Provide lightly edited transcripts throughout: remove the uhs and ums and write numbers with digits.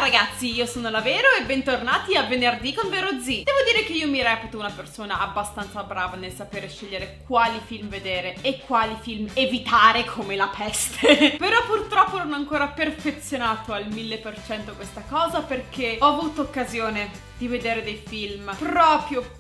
ragazzi, io sono la Vero e bentornati a Venerdì con Vero Z. Devo dire che io mi reputo una persona abbastanza brava nel sapere scegliere quali film vedere e quali film evitare come la peste. Però purtroppo non ho ancora perfezionato al 1000% questa cosa, perché ho avuto occasione di vedere dei film proprio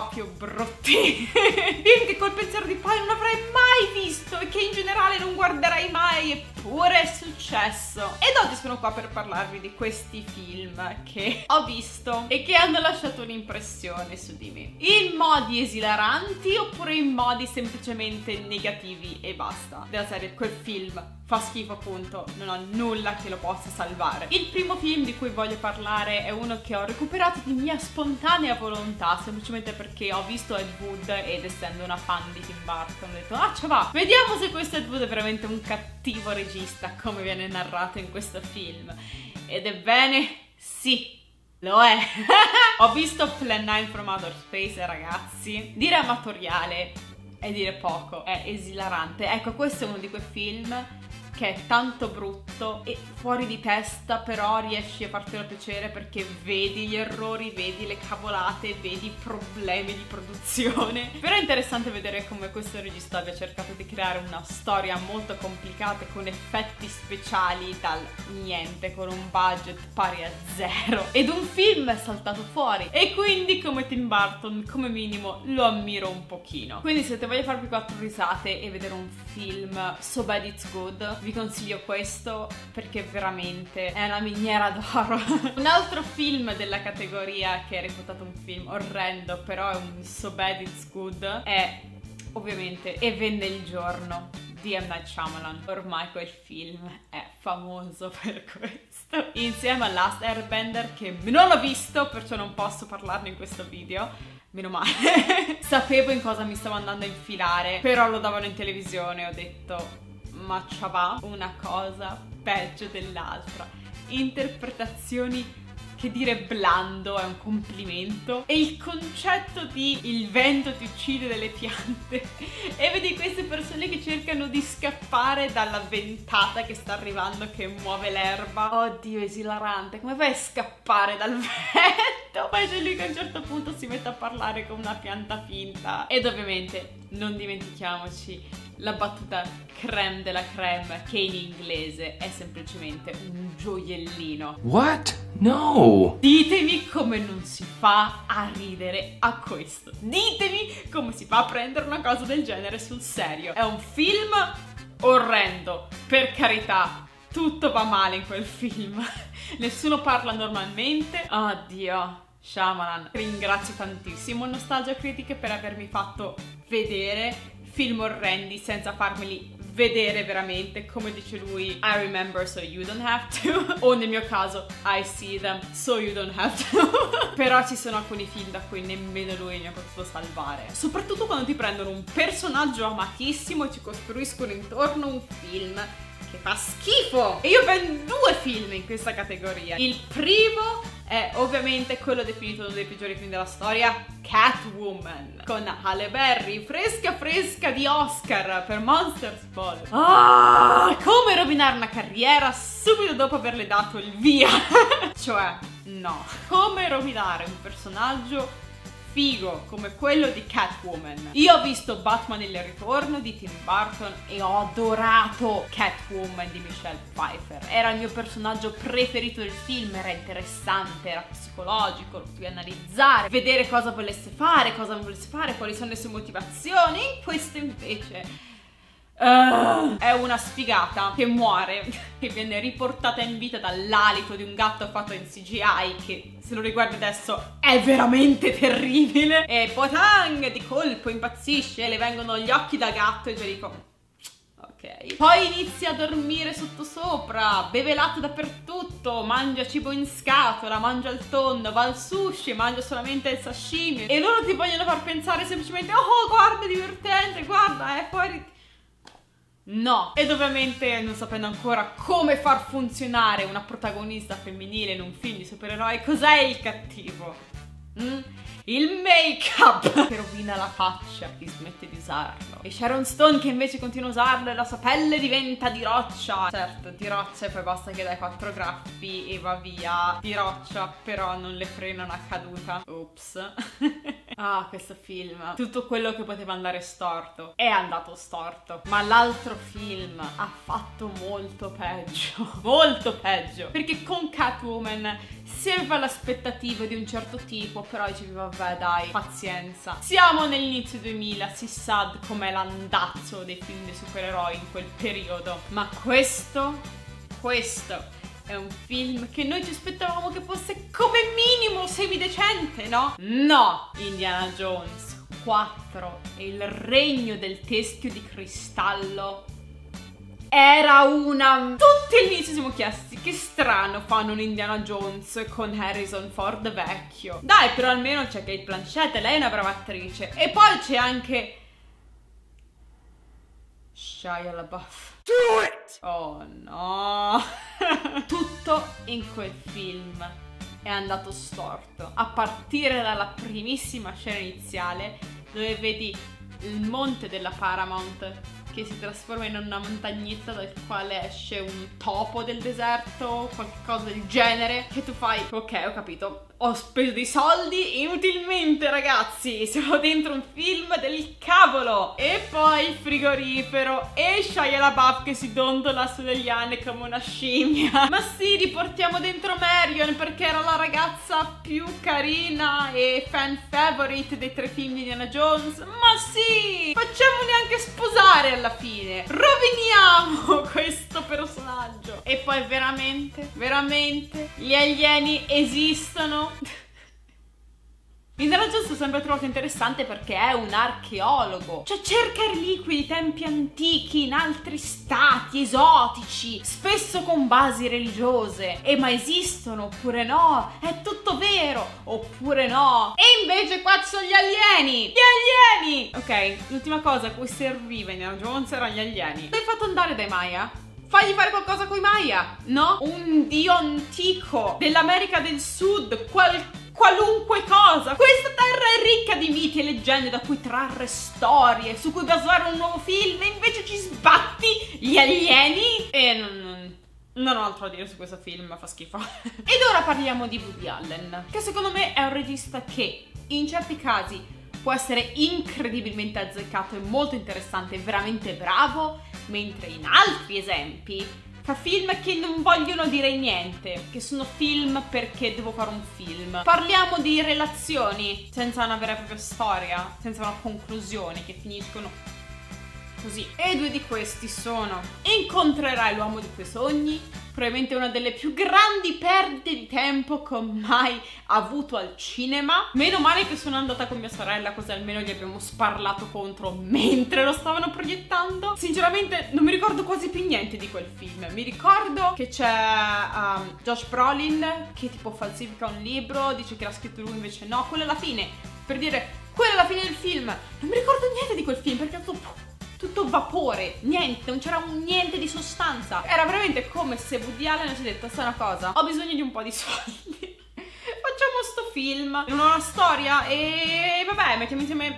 brutti. Film che col pensiero di poi non avrei mai visto e che in generale non guarderai mai, eppure è successo. Ed oggi sono qua per parlarvi di questi film che ho visto e che hanno lasciato un'impressione su di me, in modi esilaranti oppure in modi semplicemente negativi e basta. Della serie, quel film fa schifo, appunto, non ho nulla che lo possa salvare. Il primo film di cui voglio parlare è uno che ho recuperato di mia spontanea volontà, semplicemente perché ho visto Ed Wood ed essendo una fan di Tim Burton ho detto, ah, ce va, vediamo se questo Ed Wood è veramente un cattivo regista come viene narrato in questo film. Ed ebbene, sì, lo è. Ho visto Plan 9 from Outer Space e ragazzi, dire amatoriale è dire poco, è esilarante. Ecco, questo è uno di quei film che è tanto brutto e fuori di testa, però riesci a fartelo piacere perché vedi gli errori, vedi le cavolate, vedi i problemi di produzione. Però è interessante vedere come questo regista abbia cercato di creare una storia molto complicata con effetti speciali dal niente, con un budget pari a zero, ed un film è saltato fuori, e quindi come Tim Burton come minimo lo ammiro un pochino. Quindi se te voglio farvi 4 risate e vedere un film so bad it's good, vi consiglio questo perché veramente è una miniera d'oro. Un altro film della categoria che è reputato un film orrendo però è un so bad it's good è ovviamente E venne il giorno di M. Night Shyamalan. Ormai quel film è famoso per questo, insieme a Last Airbender, che non ho visto perciò non posso parlarne in questo video. Meno male. Sapevo in cosa mi stavo andando a infilare, però lo davano in televisione e ho detto, ma c'ha va, una cosa peggio dell'altra. Interpretazioni che dire blando è un complimento, e il concetto di il vento ti uccide delle piante e vedi queste persone che cercano di scappare dalla ventata che sta arrivando, che muove l'erba. Oddio, esilarante, come fai a scappare dal vento? Poi c'è lui che a un certo punto si mette a parlare con una pianta finta. Ed ovviamente non dimentichiamoci la battuta crème della crème, che in inglese è semplicemente un gioiellino. What? No! Ditemi come non si fa a ridere a questo. Ditemi come si fa a prendere una cosa del genere sul serio. È un film orrendo, per carità. Tutto va male in quel film. Nessuno parla normalmente. Oddio. Shyamalan, ringrazio tantissimo Nostalgia Critic per avermi fatto vedere film orrendi senza farmeli vedere veramente. Come dice lui, I remember so you don't have to, o nel mio caso I see them so you don't have to. Però ci sono alcuni film da cui nemmeno lui mi ha potuto salvare, soprattutto quando ti prendono un personaggio amatissimo e ci costruiscono intorno un film che fa schifo. E io ho ben 2 film in questa categoria. Il primo è ovviamente quello definito uno dei peggiori film della storia, Catwoman, con Halle Berry, fresca di Oscar per Monsters Ball. Ah, come rovinare una carriera subito dopo averle dato il via. Cioè, no. Come rovinare un personaggio figo come quello di Catwoman. Io ho visto Batman il ritorno di Tim Burton e ho adorato Catwoman di Michelle Pfeiffer. Era il mio personaggio preferito del film, era interessante, era psicologico, lo potevi analizzare, vedere cosa volesse fare, quali sono le sue motivazioni. In questo invece è una sfigata che muore, che viene riportata in vita dall'alito di un gatto fatto in CGI, che se lo riguardi adesso è veramente terribile. E poi tang, di colpo impazzisce, le vengono gli occhi da gatto e già dico ok. Poi inizia a dormire sottosopra, beve latte dappertutto, mangia cibo in scatola, mangia il tonno, va al sushi, mangia solamente il sashimi, e loro ti vogliono far pensare semplicemente, oh guarda, è divertente, guarda, è fuori. No. Ed ovviamente non sapendo ancora come far funzionare una protagonista femminile in un film di supereroi, cos'è il cattivo? Il make-up che rovina la faccia a chi smette di usarlo. E Sharon Stone che invece continua a usarlo e la sua pelle diventa di roccia. Certo, di roccia, e poi basta che dai 4 graffi e va via di roccia, però non le frena una caduta. Ops. Ah, questo film, tutto quello che poteva andare storto è andato storto, ma l'altro film ha fatto molto peggio. Molto peggio, perché con Catwoman si aveva l'aspettativa di un certo tipo, però dicevi vabbè dai, pazienza. Siamo nell'inizio 2000, si sa com'è l'andazzo dei film dei supereroi in quel periodo, ma questo è un film che noi ci aspettavamo che fosse come minimo semidecente, no? No! Indiana Jones 4 e il regno del teschio di cristallo era una... Tutti all'inizio ci siamo chiesti che strano fanno un Indiana Jones con Harrison Ford vecchio. Dai, però almeno c'è Kate Blanchett, lei è una brava attrice. E poi c'è anche Shia LaBeouf. Do it! Oh no! Tutto in quel film è andato storto, a partire dalla primissima scena iniziale dove vedi il monte della Paramount che si trasforma in una montagnetta dal quale esce un topo del deserto o qualcosa del genere, che tu fai ok, ho capito, ho speso dei soldi inutilmente, ragazzi, siamo dentro un film del cavolo. E poi il frigorifero e Shia LaBeouf che si dondola sulle liane come una scimmia. Ma sì, riportiamo dentro Marion perché era la ragazza più carina e fan favorite dei 3 film di Indiana Jones. Ma sì, facciamoli anche sposare alla fine, roviniamo questo personaggio. E poi veramente gli alieni esistono. Indiana Jones l'ho sempre trovato interessante perché è un archeologo, cioè cerca reliquie di tempi antichi in altri stati esotici, spesso con basi religiose. E ma esistono oppure no? È tutto vero oppure no? E invece qua ci sono gli alieni! Gli alieni! Ok, l'ultima cosa a cui serviva Indiana Jones erano gli alieni. L'hai fatto andare dai Maya? Fagli fare qualcosa con i Maya, no? Un dio antico dell'America del Sud, qualunque cosa. Questa terra è ricca di miti e leggende da cui trarre storie, su cui basare un nuovo film, e invece ci sbatti gli alieni. E non ho altro da dire su questo film, ma fa schifo. Ed ora parliamo di Woody Allen, che secondo me è un regista che in certi casi può essere incredibilmente azzeccato e molto interessante, veramente bravo, mentre in altri esempi fa film che non vogliono dire niente, che sono film perché devo fare un film. Parliamo di relazioni senza una vera e propria storia, senza una conclusione, che finiscono così. E 2 di questi sono: incontrerai l'uomo dei tuoi sogni, probabilmente una delle più grandi perdite di tempo che ho mai avuto al cinema. Meno male che sono andata con mia sorella, così almeno gli abbiamo sparlato contro mentre lo stavano proiettando. Sinceramente non mi ricordo quasi più niente di quel film. Mi ricordo che c'è Josh Brolin che tipo falsifica un libro, dice che l'ha scritto lui, invece no, quello è la fine, per dire quella è la fine del film. Non mi ricordo niente di quel film perché è tutto vapore, niente, non c'era niente di sostanza. Era veramente come se Woody Allen si è detto: sai una cosa, ho bisogno di un po' di soldi, facciamo sto film, non ho una storia e vabbè, mettiamo insieme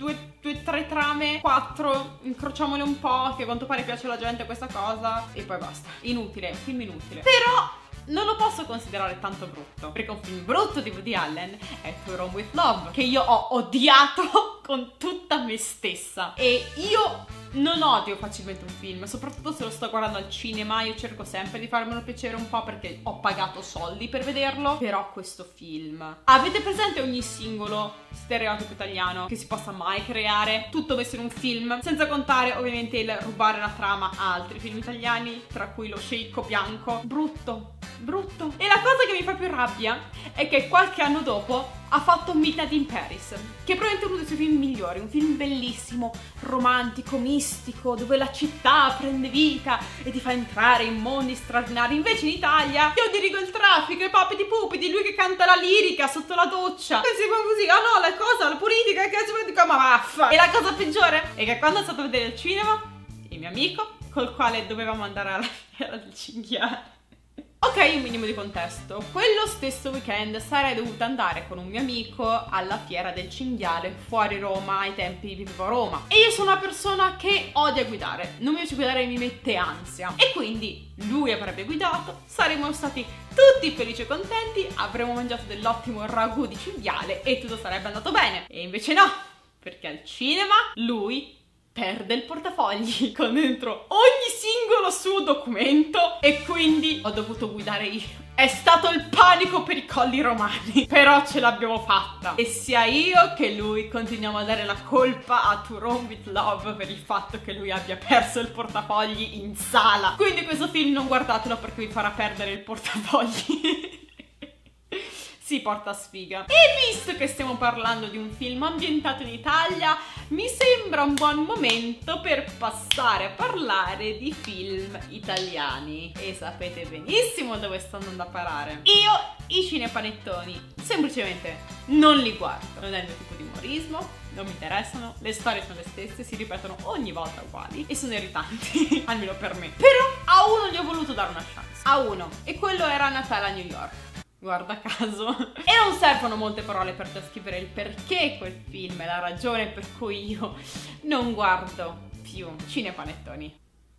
3 trame, 4, incrociamole un po', che a quanto pare piace alla gente questa cosa, e poi basta. Inutile, film inutile. Però non lo posso considerare tanto brutto, perché un film brutto di Woody Allen è To Rome with Love, che io ho odiato con tutta me stessa. E io non odio facilmente un film, soprattutto se lo sto guardando al cinema. Io cerco sempre di farmelo piacere un po' perché ho pagato soldi per vederlo. Però questo film, avete presente ogni singolo stereotipo italiano che si possa mai creare, tutto messo in un film, senza contare ovviamente il rubare la trama a altri film italiani, tra cui Lo sceicco bianco. Brutto. E la cosa che mi fa più rabbia è che qualche anno dopo ha fatto Midnight in Paris, che è probabilmente uno dei suoi film migliori, un film bellissimo, romantico, mistico, dove la città prende vita e ti fa entrare in mondi straordinari. Invece in Italia io dirigo il traffico, i papiti pupiti, lui che canta la lirica sotto la doccia, e si fa così: oh no, la politica, che dico, ma vaffa. E la cosa peggiore è che quando è stato a vedere il cinema, il mio amico, col quale dovevamo andare alla fiera del cinghiale, Ok, un minimo di contesto. Quello stesso weekend sarei dovuta andare con un mio amico alla fiera del cinghiale fuori Roma, ai tempi vivevo a Roma. E io sono una persona che odia guidare, non mi piace guidare, mi mette ansia. E quindi lui avrebbe guidato, saremmo stati tutti felici e contenti, avremmo mangiato dell'ottimo ragù di cinghiale e tutto sarebbe andato bene. E invece no, perché al cinema lui perde il portafogli con dentro ogni singolo suo documento e quindi ho dovuto guidare io. È stato il panico per i colli romani, però ce l'abbiamo fatta. E sia io che lui continuiamo a dare la colpa a To Rome with Love per il fatto che lui abbia perso il portafogli in sala. Quindi questo film non guardatelo perché vi farà perdere il portafogli. Si porta sfiga. E visto che stiamo parlando di un film ambientato in Italia, mi sembra un buon momento per passare a parlare di film italiani. E sapete benissimo dove sto andando a parare. Io i cinepanettoni semplicemente non li guardo. Non è il mio tipo di umorismo, non mi interessano, le storie sono le stesse, si ripetono ogni volta uguali e sono irritanti, almeno per me. Però a uno gli ho voluto dare una chance. A uno. E quello era Natale a New York. Guarda caso. E non servono molte parole per descrivere il perché quel film è la ragione per cui io non guardo più cinepanettoni.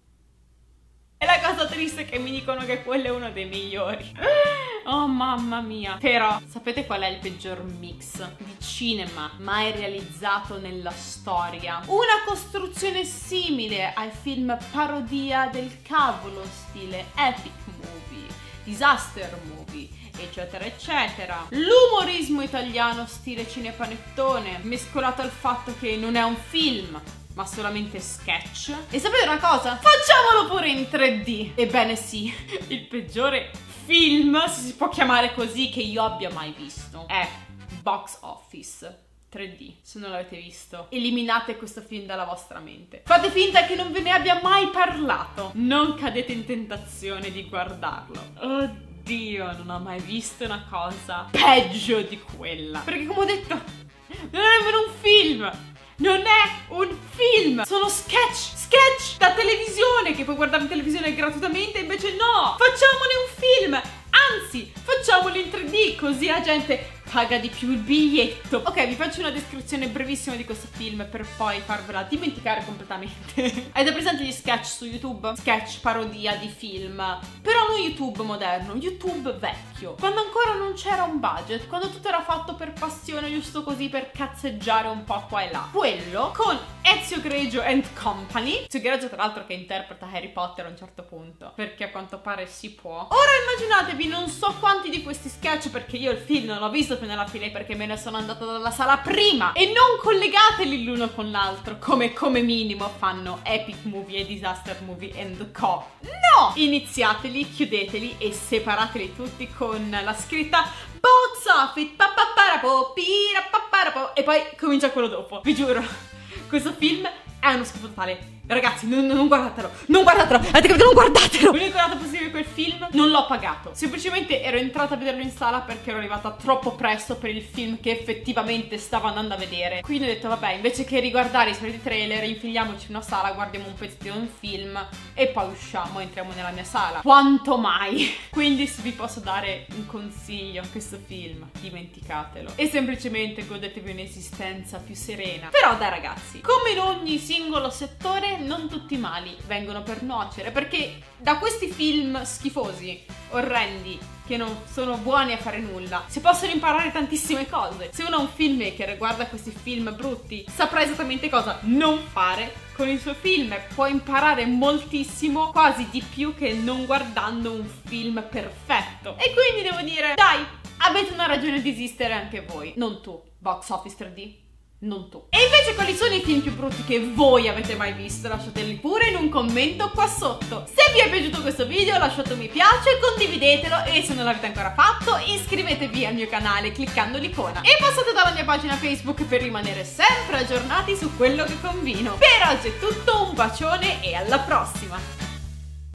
E la cosa triste è che mi dicono che quello è uno dei migliori. Oh mamma mia. Però sapete qual è il peggior mix di cinema mai realizzato nella storia? Una costruzione simile al film parodia del cavolo, stile epic movie, disaster movie, eccetera eccetera. L'umorismo italiano stile cinepanettone mescolato al fatto che non è un film ma solamente sketch. E sapete una cosa? Facciamolo pure in 3D. Ebbene sì, il peggiore film, se si può chiamare così, che io abbia mai visto è Box Office 3D. Se non l'avete visto, eliminate questo film dalla vostra mente. Fate finta che non ve ne abbia mai parlato. Non cadete in tentazione di guardarlo. Oddio, non ho mai visto una cosa peggio di quella. Perché come ho detto, non è nemmeno un film. Non è un film. Sono sketch da televisione che puoi guardare in televisione gratuitamente. Invece no, facciamone un film. Anzi, facciamoli in 3D, così la gente paga di più il biglietto. Ok, vi faccio una descrizione brevissima di questo film per poi farvela dimenticare completamente. Avete presente gli sketch su YouTube? Sketch parodia di film. Però non YouTube moderno, YouTube vecchio. Quando ancora non c'era un budget, quando tutto era fatto per passione, giusto così per cazzeggiare un po' qua e là. Quello con Ezio Greggio and Company. Ezio Greggio tra l'altro che interpreta Harry Potter a un certo punto, perché a quanto pare si può. Ora immaginatevi non so quanti di questi sketch, perché io il film non l'ho visto più nella fila perché me ne sono andata dalla sala prima, e non collegateli l'uno con l'altro come minimo fanno Epic Movie e Disaster Movie and Co. No! Iniziateli, chiudeteli e separateli tutti con la scritta Box Office e poi comincia quello dopo. Vi giuro, questo film è uno schifo totale. Ragazzi, non guardatelo. Non guardatelo. Avete capito? Non guardatelo. L'unico dato positivo di quel film, non l'ho pagato. Semplicemente ero entrata a vederlo in sala perché ero arrivata troppo presto per il film che effettivamente stavo andando a vedere. Quindi ho detto, vabbè, invece che riguardare i soliti trailer, infiliamoci in una sala, guardiamo un pezzettino di un film e poi usciamo, entriamo nella mia sala. Quanto mai? Quindi se vi posso dare un consiglio a questo film, dimenticatelo. E semplicemente godetevi un'esistenza più serena. Però dai ragazzi, come in ogni singolo settore, non tutti i mali vengono per nuocere, perché da questi film schifosi, orrendi, che non sono buoni a fare nulla, si possono imparare tantissime cose. Se uno è un filmmaker e guarda questi film brutti, saprà esattamente cosa non fare con il suo film. Può imparare moltissimo, quasi di più che non guardando un film perfetto. E quindi devo dire, dai, avete una ragione di esistere anche voi. Non tu, Box Office 3D. Non tu. E invece quali sono i film più brutti che voi avete mai visto? Lasciateli pure in un commento qua sotto. Se vi è piaciuto questo video lasciate un mi piace, condividetelo e se non l'avete ancora fatto iscrivetevi al mio canale cliccando l'icona. E passate dalla mia pagina Facebook per rimanere sempre aggiornati su quello che combino. Per oggi è tutto, un bacione e alla prossima!